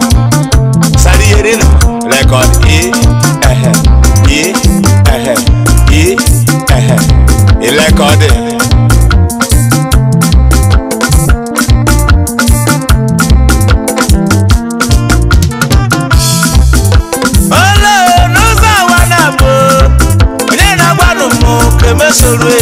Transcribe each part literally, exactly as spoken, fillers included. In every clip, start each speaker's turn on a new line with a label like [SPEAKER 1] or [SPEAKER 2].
[SPEAKER 1] Sari yerino record e eh e eh e eh e record Olo no za wana bo Onye na gwanu mo ke mesoro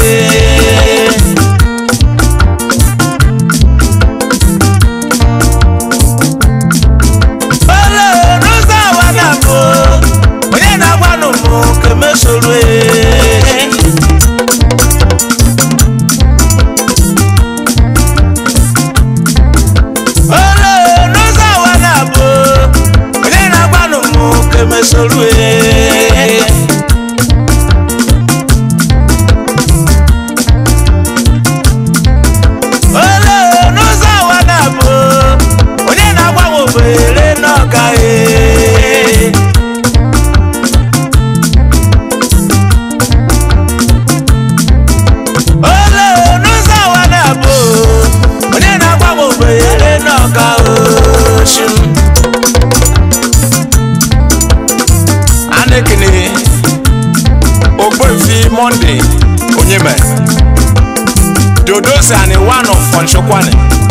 [SPEAKER 1] Monday, Onyeme Dodo's and one of Fonshokwane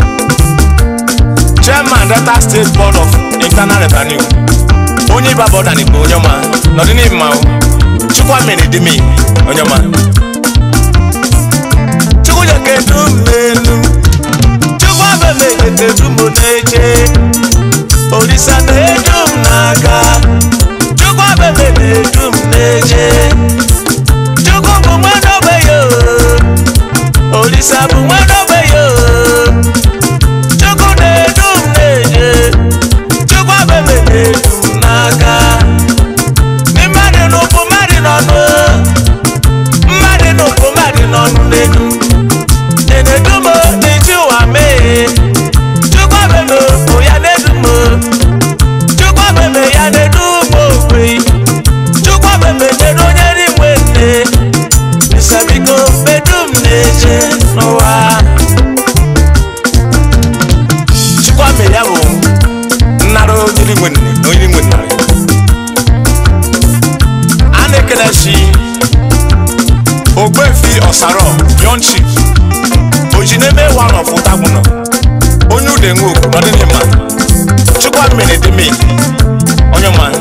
[SPEAKER 1] Chairman Delta State Board of Internal Revenue Onye Babo Dani Onyoma Nodini Mao Chukwameni Dimi Onyoma Chukwuja Kedum Nenu Chukwabeme Kedum Neche Odisa Nedum Naga Chukwabeme Nedum Neche Olisa bu mwano beyo Choko ne dum neje Choko abeme ne dum naga Ni madi nupu madi nonu Madi nupu madi nonu nenu Nene dumo ni jiwa me Choko abeme oya ne dumo Choko abeme ya ne dumo kwe Choko abeme ne donye ni mwene Nisabiko bedum neje Noah Chukwame yawo Naro nyiri wenne No nyiri wenne Ane keneshi Ogbefi Osaro Yonchi Ojineme one of Utaguno Onyu dengu Nodinima Chukwame nedimi Onyoma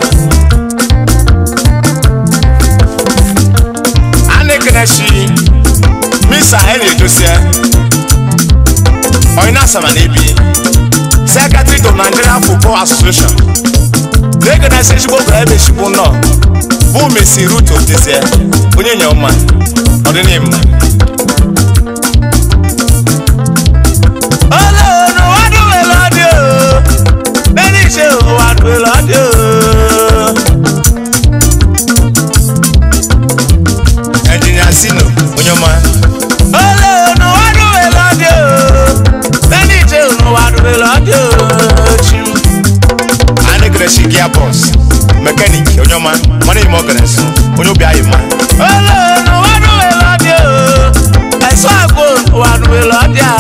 [SPEAKER 1] Ane keneshi Misa Henry Josia Oina Samanebi Secretary to Nigeria Football Association Legana Seshibo Grebe Shibuno Bu Messi Ruto Tese Onye Nyoma Odinima Olo no wadu eladio Neni she wadu eladio Engineer Sino Onyoma Olo no wadu eladio Neni she wadu eladio Ane Greshi Gearbox Mechanic Onyoma Money Morganes Onyobi Ayima Olo no wadu eladio Eso ago wadu eladio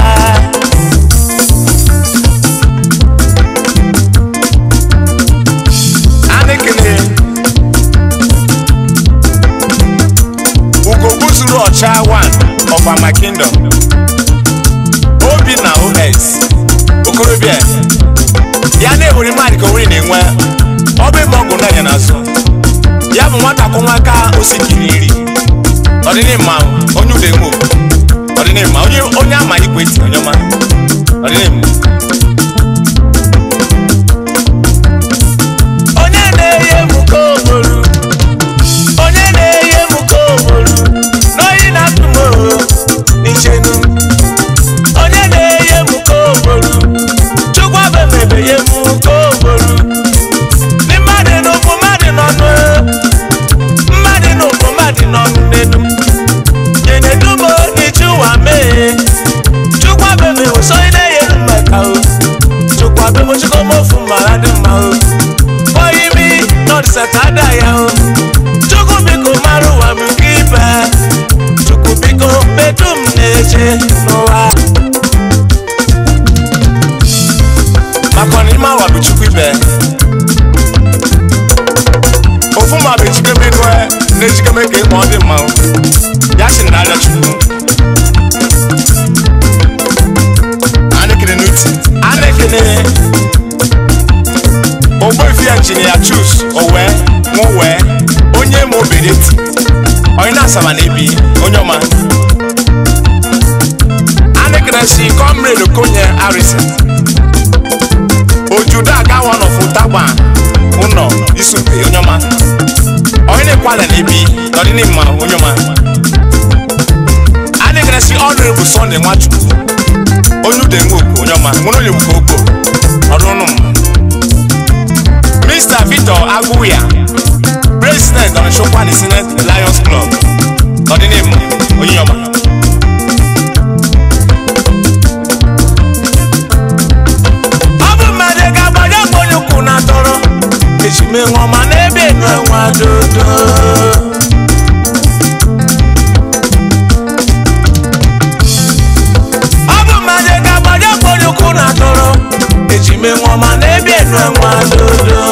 [SPEAKER 1] Ocha one of my kingdom Obi na O S Okorobia Ya na ehuri mari ko wuri na enwe Obi mogu na ya naso Ya bu nwata kunwaka osikiriri Odini ma onyu de mu Odini ma onye onye ama ikweti onyoma Odini mu Onye na-eye mu ko moru Onye na-eye mu ko moru Onye na-eye mu koboru Chukwa bebe ye mu koboru Ni mmadụ n'ụkwụ mmadụ n'ọnụ Mmadụ n'ụkwụ mmadụ n'ọnụ n'enu Nyenedumo ni chuwa mee Chukwa bebe ụsọ ị na-eye mmadụ
[SPEAKER 2] chukwu ibe ofu ma be chikeme no ne chikeme ke mo de ma ya sin na ala chukwu ane kene nuti ane kene ogbo fi anjini ya choose owe mo we onye mo bedeti oyina sama na ebi onyoma ane kene si comrade konye arisa ojuda ga one of utagba uno isupe onyoma oyine kwala na ebi nodi ni ma onyoma ane kene si honorable Sunday Nwachukwu onyu de ngoko onyoma ngono le bukoko odunum Mister Victor Aguya, President of the Chopin Senate Lions Club. Not the name, Onyoma. Abu Madega Baya Boyukuna Toro, Ishime Woman, Ebe, no one do. Abu Madega Baya Boyukuna Toro, Ishime Woman, Ebe, no one do.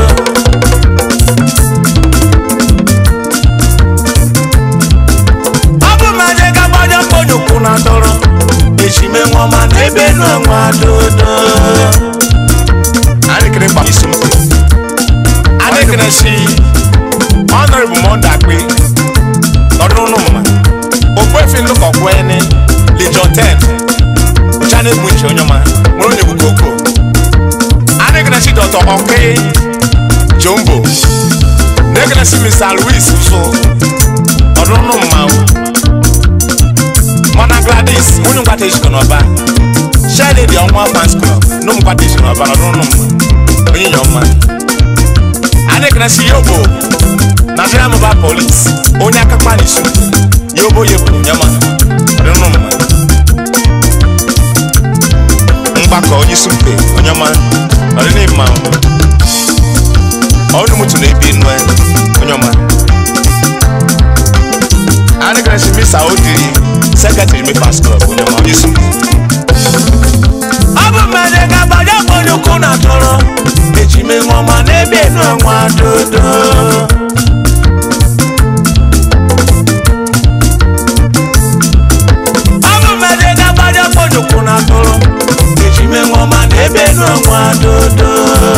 [SPEAKER 2] Eshime ngoma nebe no madodo ani kire pa isu ani kire si honorable Monda pe odun no mama ogbo fi lu kokko eni Legion ten chane bunche onyoma mo nye bukoko ani kire si Doctor Okay Jumbo ne kire si Mister Louis so odun no mama Mona Gladys, who got a shot of a Shady the one fans club, no partition of a room. Bring your man. I can see Yobo. National Mobile Police, Onyaka Panish. Yobo Yobo, Yaman. I don't know. Mbako, you should pay on your man. I don't need man. All the much to live in on your man. I can see Miss Audi. Secretary me pass club on your mouth. Abu Madega Baya Boyukuna Toro, Ejime Ngoma Nebe no Wadodo. Abu Madega Baya Boyukuna Toro, Ejime Ngoma Nebe no Wadodo.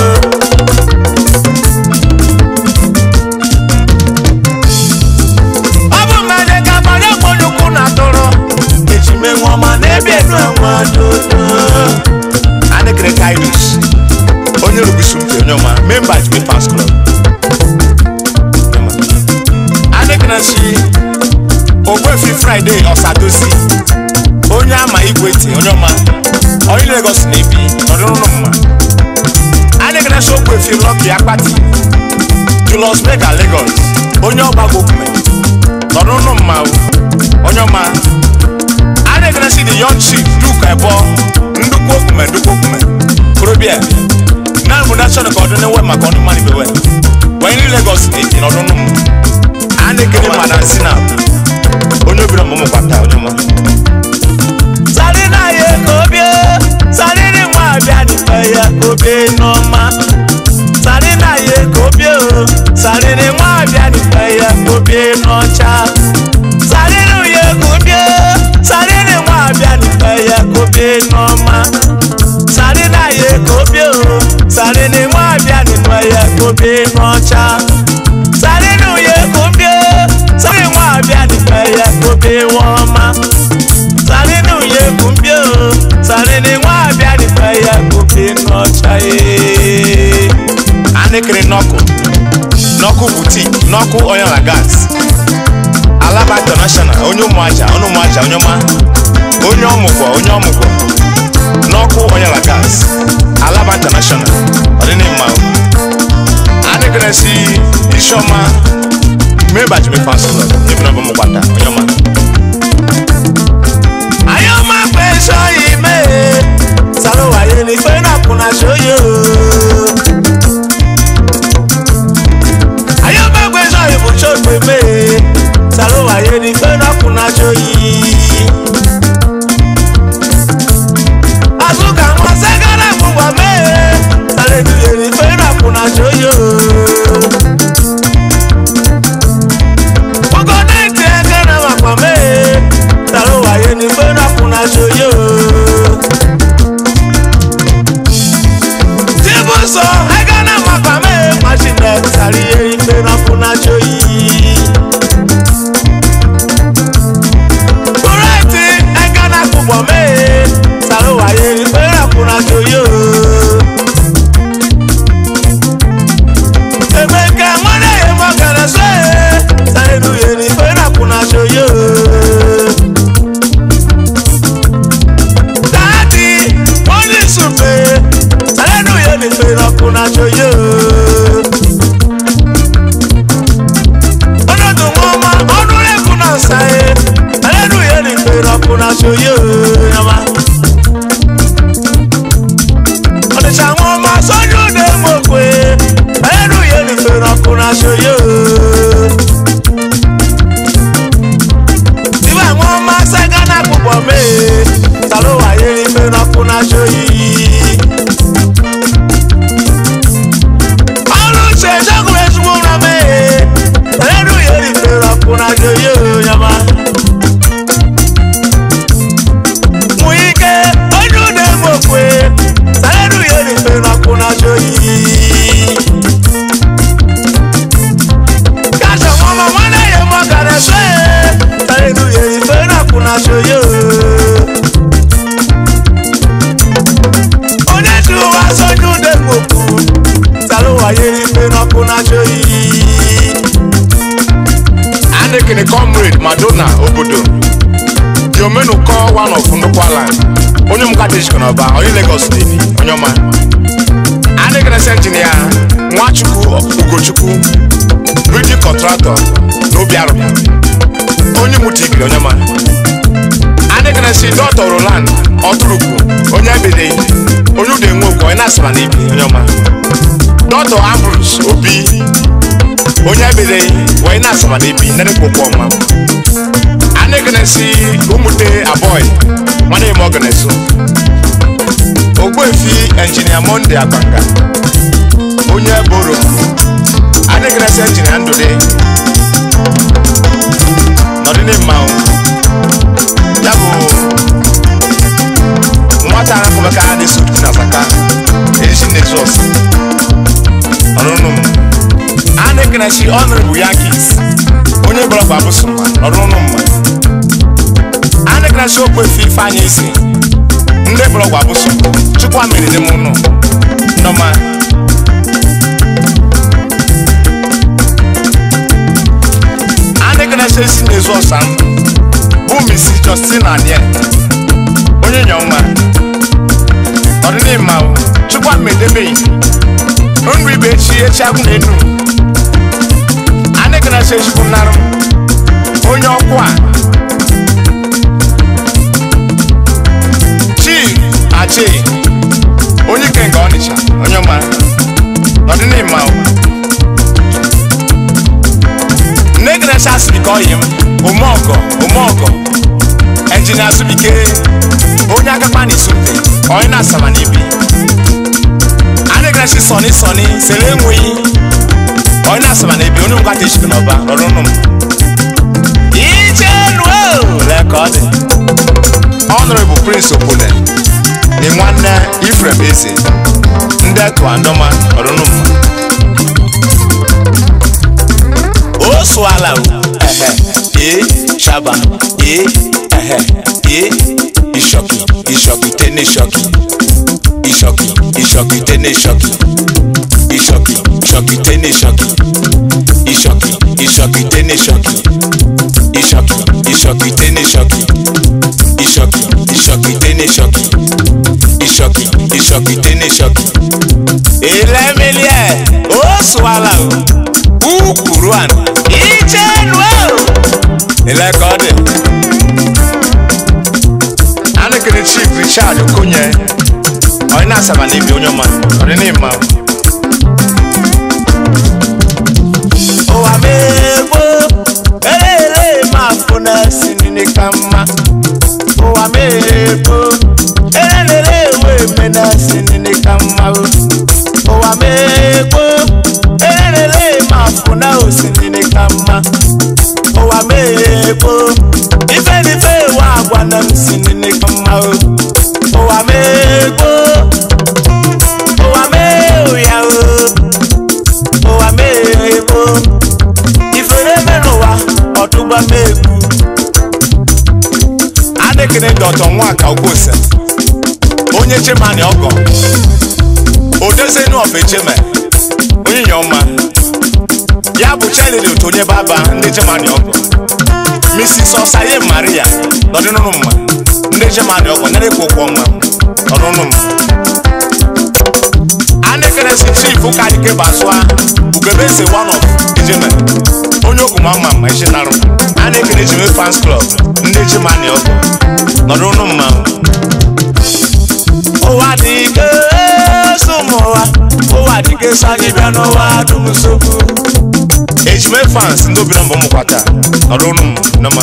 [SPEAKER 2] Ane kere kaidus onye rubisumpe onyoma members me pass club ane kere si ogbefi Friday osadosi onye ama igweti onyoma oyi Lagos nebi odununu mma ane kere si ogbefi Lucky Akpati Julius Mega Lagos onye ogbago kume odununu mma onyoma ane kere si the young chief Duke Ebo ndukwu okume ndukwu okume Korobia na mu national coordinator we makoni mani bewe we ni Lagos state in odunum ane kere manasina onye obira momo kwata onyoma sari na ye kobie sari ni mwa bia ni ya kobie noma sari na ye kobie sari ni mwa bia ni ya kobie nocha sari ni ye kobie sari ni mwa bia ni ya kobie noma sari na ye kobie sari ni mwa bia ni ya kobie nocha sari ni ye kobie sari mwa bia ni ya kobie woma sari ni ye kobie sari ni mwa bia ni ya kobie nocha e anekere noko noko boutique noko oil and gas Alaba International onye umuaja onye umuaja onye ma onye omugwo onye omugwo noko oil and gas Alaba International odini ma anekere si Ishoma member me pass club even no mo kwata onye ma ayoma peso ime salo waye ni fe na kuna shoyo ayoma peso ibu chokwe me salo waye ni fe na kuna shoyi azuka mwasegara mwa me sale
[SPEAKER 1] fere ọkụ na joyo ọnọdụ nwa ọnụ egwu na nsa e hallelujah ni fere ọkụ na joyo yama ọdịcha nwa ọma sọnyu na-emokwe hallelujah ni fere ọkụ na joyo iwe nwa ọma sega na akpụkpọ mee talowa ye ni fere ọkụ na joyi
[SPEAKER 2] Anekene comrade Madonna obodo Diomenu call one of Ndukwala onye mkatishiko na ba onye Lagos Navy onye ọma Anekene engineer Nwachukwu Ugochukwu bridge contractor n'Obiaru onye mutigiri onye ọma Anekene si Doctor Roland Oturuku onye ebede onye ude nwoke onye nasara n'ibi onye ọma Doctor Ambrose Obi onye ebede wee na-asaba n'ibi nere kwụkwọ ọma Anekene umute aboy mana ime ọganesu Ogbuefi engineer Monday Akpanga onye boro Anekene engineer Ndụdị nọdịnị mmanwụ ya bụ nwata arapụbaka a na-eso na Asaka eji Nexus ọrụnụ Anekene si Honorable Yankees onye blọgụ abụsụma ọrụnụ mma Anekene si Ogbuefi Ifeanyị isi ndị blọgụ abụsụ chukwa meriri m ụnụ nọma Anekene si esi n'ezu ọsa bụ Missus Justina Anie onye nyọma ọdịnịmma chukwa medebeghị nri ibe echi echi agwụ na enu Anekene si echukwu nnarụ onye ọkwa Chief Ache onye kenga Ọnịcha onye ọma n'ọdịnịmma Anekene si asịbike ọyị m Omeọgọ Omeọgọ engineer Asụbike onye agakpa n'Isunte onye na-asaba n'ibi Anekene si Sọni Sọni sele enweghị onye na-asaba n'ibi onye mkwata echike n'ọba rọrọ ụnụ m ije nuo lekọdị Honorable Prince Okpone ni nwanne Ifrem Eze ndị tụa ndọma ọrụnụ m o sụala ehe e shaba e ehe e ishoki ishoki tene shoki ishoki ishoki tene shoki ishoki ishoki tene shoki ishoki ishoki tene shoki ishoki ishoki tene shoki ishoki ishoki tene shoki ishoki ishoki tene shoki elemelie o swala u kuruan ijenwe elekode Anekene Chief Richard Okonye onye na-asaba n'ibi onye ọma ọdịnịmma ụwa megbo elele ma afụ na sinini ka mma ụwa megbo elele wee me na sinini ka mma ụwa megbo elele ma afụ na osinini ka mma ụwa megbo ife n'ife wa agwa na sinini ka mma ụwa megbo ụwa megbo ya ụwa megbo ifere menụwa ọdụgba megbu Anekene Doctor Nwaka Ogwose onye chemani ọgọ odezenu of echeme onye nyọma ya bụ child otu onye baba ndị chemani ọgọ Missus Osaye Maria nọdịnụnụ mma ndị chemani ọgọ nere kwụkwọ mma ọnụnụ mma buka dike baswa ugebe se one of ejeme onye ogu mama ma ejinaru ana ekene ejeme fans club ndị ejemani ọgụ nọrọ unu mma ụwa dike sụmụwa ụwa dike sanyi bịa n'ụwa dum nsogbu ejeme fans ndị obi nọmbọ mụkwata nọrọ unu mma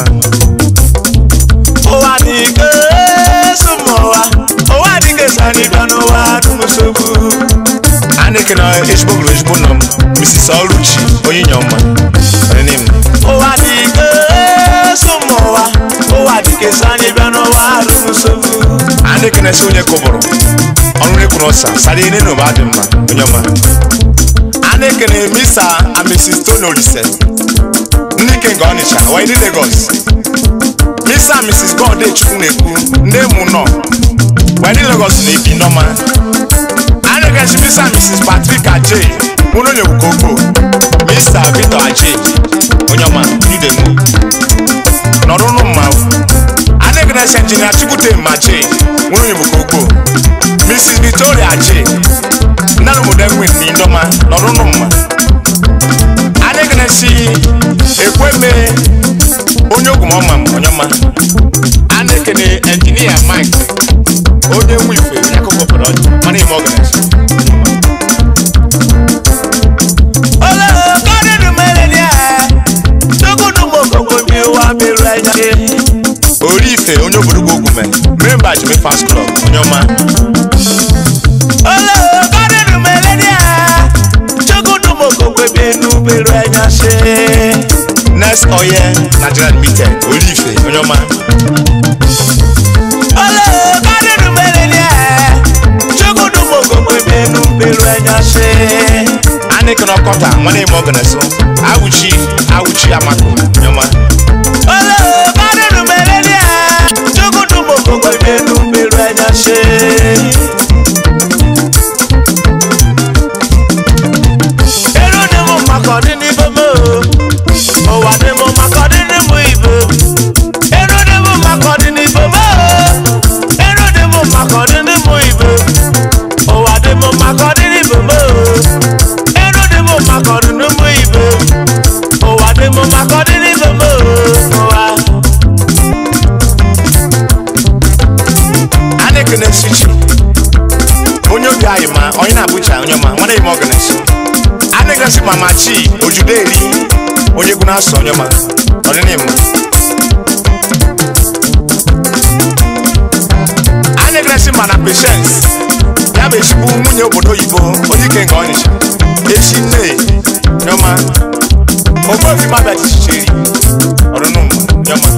[SPEAKER 2] ụwa dike sụmụwa ụwa dike sanyi bịa n'ụwa dum nsogbu ana ekene ejigbo gụrụ ejigbo nọ m Missus Oluchi onye nyọma renim ụwa dike sụmụwa ụwa dike sanyi bịa n'ụwa dum nsogbu ana ekene si onye kụbụrụ ọrụ ekwuru ọsa sara ine n'ụba dị mma onye ọma ana ekene Mister and Missus Tony Olise ndị ike nga Ọnịcha wee dị Lagos Mister and Missus God Chukwu na-ekwu ndị mụ nọ wee dị Lagos na ibi nọma ana ekene si Mister and Missus Patrick Aje mụrụ onye Ukogbo Mister Victor Aje onye ọma idemu nọrọ nụ mma ana ekene si Engineer Chukwute Maje mụrụ onye Ukogbo Missus Victoria Aje nana mudengwe ni ndoma nọrọ nụ mma ana ekene si Ekweme onye ogu mama onye ọma ana ekene Engineer Mike onye nwe ife yakoko poro mana ime organize ola kade du melenia togudu moko bi wa bi ranya ori ife onye obodo ogu me member Ejime Fans Club onye ọma ola kade du melenia togudu moko bi nu bi ranya se Next Oye Nigeria Limited ori ife onye ọma ola kade du melenia togudu moko bi nu bi ranya se ana ekene ọkọta mana ime organize awuchi awuchi amako onye ọma ola kade du melenia togudu moko bi nu bi ranya se ero de mo makodi ni bomo o wa de mo makodi ni mu ibo ero de mo makodi ni bomo ero de mo makodi ni mu ibo o wa de mo makodi ni bomo ero de mo makodi ni mu ibo o wa de mo makodi ni bomo o wa ana ekene sichi onye obi anyị ma onye na-abụcha onye ọma nwana ime organize ana ekene si Mama Chi Ojuderi onye egwu na-asọ onye ọma ọdịnihu ana ekene si Mana Patience ya bụ ezigbo nwunye obodo oyibo onye ike nga Ọnịcha echi nne onye ọma ofe ofi mabịa chichichiri ọdịnihu onye ọma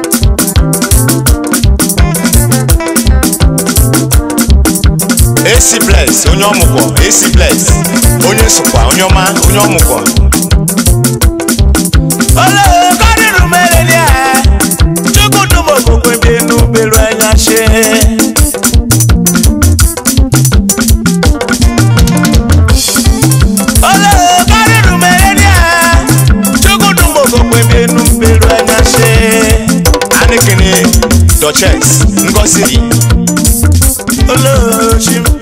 [SPEAKER 2] A C Bless onye ọmụgwọ A C Bless onye nsụkwa onye ọma onye ọmụgwọ ola kade du melenia togudu moko bi nu bi ranya se ola kade du melenia togudu moko bi nu bi ranya se ana ekene Duchess Ngozi ola chim